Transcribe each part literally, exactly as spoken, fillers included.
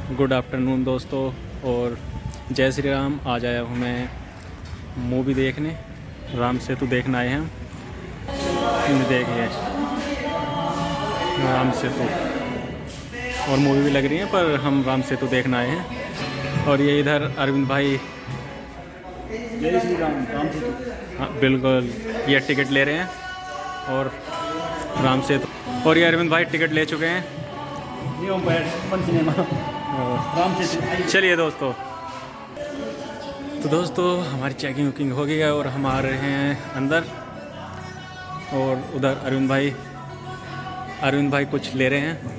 Good afternoon दोस्तों और जय श्री राम। आज आया हूँ मैं मूवी देखने, राम सेतु देखने आए हैं हम। देखिए राम सेतु और मूवी भी लग रही है, पर हम राम सेतु देखने आए हैं। और ये इधर अरविंद भाई, जय श्री राम, राम सेतु। हाँ बिल्कुल, ये टिकट ले रहे हैं और राम सेतु। और ये अरविंद भाई टिकट ले चुके हैं फन सिनेमा राम सेतु। चलिए दोस्तों, तो दोस्तों हमारी चेकिंग वुकिंग हो गई है और हम आ रहे हैं अंदर। और उधर अरविंद भाई अरविंद भाई कुछ ले रहे हैं।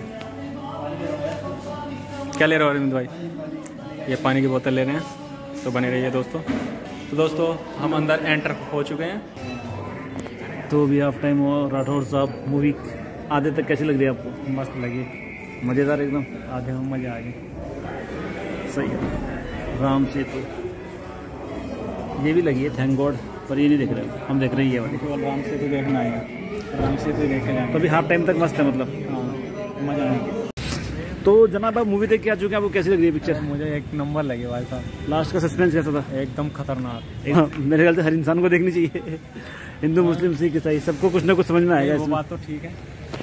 क्या ले रहे हो अरविंद भाई? ये पानी की बोतल ले रहे हैं। तो बने रहिए दोस्तों। तो दोस्तों हम अंदर एंटर हो चुके हैं। तो भी हाफ टाइम और राठौर साहब मूवी आधे तक कैसी लग रही है आपको? मस्त लगी, मज़ेदार एकदम। आगे हम मज़ा आ गया। सही है। राम सेतु ये भी लगी है, थैंक गॉड, पर ये नहीं देख रहे हम देख रहे हैं ये वाली। केवल राम सेतु देखना आएगा, राम सेतु देखे जाएंगे। तो अभी हाफ टाइम तक मस्त है, मतलब हाँ मज़ा आएगा। तो जनाब आप मूवी देख के आ चुके हैं, आपको कैसी लग रही है पिक्चर? मुझे एक नंबर लगे भाई साहब। लास्ट का सस्पेंस कैसा था? एकदम खतरनाक। हाँ, मेरे ख्याल से हर इंसान को देखनी चाहिए, हिंदू मुस्लिम सिख ईसाई सबको कुछ ना कुछ समझ में आएगा। वो बात तो ठीक है,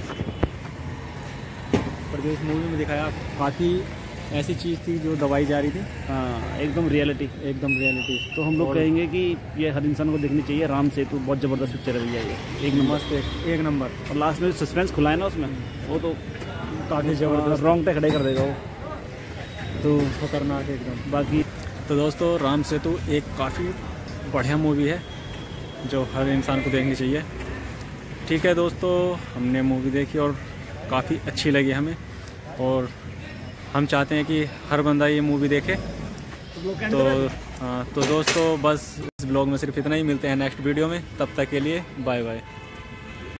पर जो इस मूवी में दिखाया काफ़ी ऐसी चीज़ थी जो दबाई जा रही थी। हाँ एकदम रियलिटी, एकदम रियलिटी। तो हम लोग कहेंगे कि ये हर इंसान को देखनी चाहिए। राम सेतु बहुत ज़बरदस्त पिक्चर है भैया, ये एक नंबर मस्त, एक, एक नंबर। और लास्ट में सस्पेंस खुला है ना उसमें, वो तो काफ़ी ज़बरदस्त, रॉन्ग पे खड़े कर देगा वो, तो खतरनाक एकदम। बाकी तो दोस्तों राम सेतु एक काफ़ी बढ़िया मूवी है जो हर इंसान को देखनी चाहिए। ठीक है दोस्तों, हमने मूवी देखी और काफ़ी अच्छी लगी हमें, और हम चाहते हैं कि हर बंदा ये मूवी देखे। तो हाँ, तो दोस्तों बस इस ब्लॉग में सिर्फ इतना ही। मिलते हैं नेक्स्ट वीडियो में, तब तक के लिए बाय बाय।